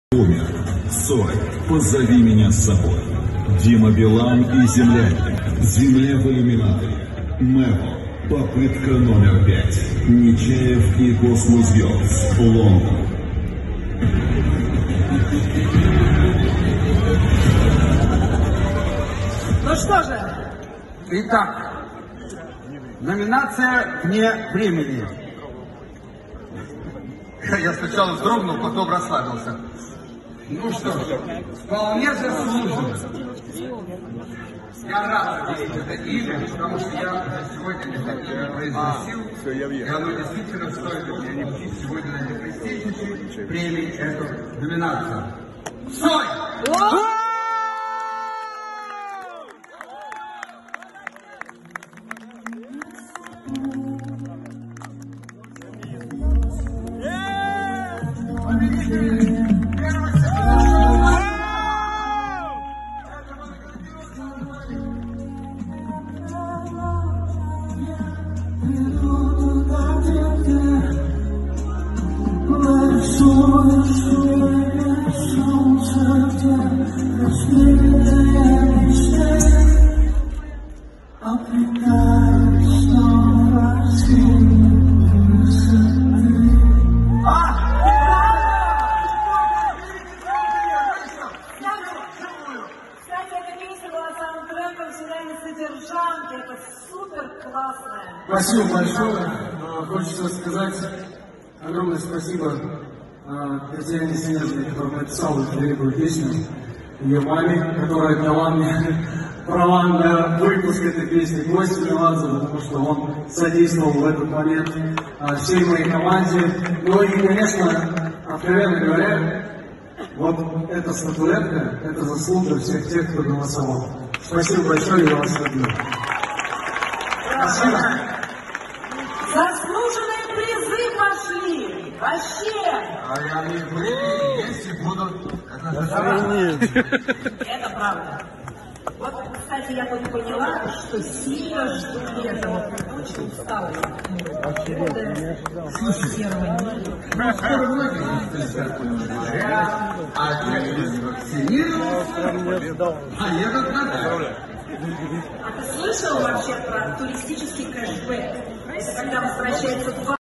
Умер. Цой, позови меня с собой. Дима Билан и земляне. Земля в иллюминаторе. Мэво. Попытка номер 5. Нечаев и Космос Герлс. Лондон. Ну что же, итак, номинация «Вне времени». Я сначала вздрогнул, потом расслабился. Ну что ж, вполне заслуженно. Я рад видеть это имя, потому что я сегодня это имя произносил, и оно действительно стоит получить сегодня на престижнейшей премии эту номинацию. Цой! Это супер классное. Спасибо большое. Хочется сказать огромное спасибо Татьяне Снежной, которая написала эту великую песню, ее маме, которая дала мне права на выпуск этой песни, Косте Меладзе, потому что он содействовал в этот момент всей моей команде. Ну и, конечно, откровенно говоря, вот эта статуэтка, это заслуга всех тех, кто голосовал. Спасибо большое, я вас люблю. Спасибо. Заслуженные призы пошли. Вообще. А они были, есть и будут. Это правда. Вот, кстати, я тут поняла, что сильно ждут этого. Очень устала. Слушай, а те, вакцинировался, поедут на дорогу. А ты слышал вообще про туристический кэшбэк? Это когда возвращается